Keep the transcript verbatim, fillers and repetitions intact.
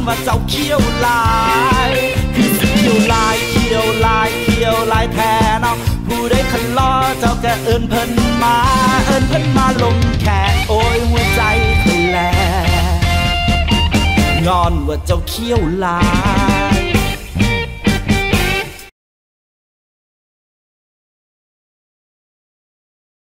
ว่าเจ้าเขี้ยวลายคือสิเขี้ยวลายเขี้ยวลายเขี้ยวลายแท้เนาะผู้ใดคันล้อเจ้าก็เอิ้นเพิ่นมาเอิ้นเพิ่นมาลงแขกโอ้ยหัวใจเคยแลงอนว่าเจ้าเขี้ยวลาย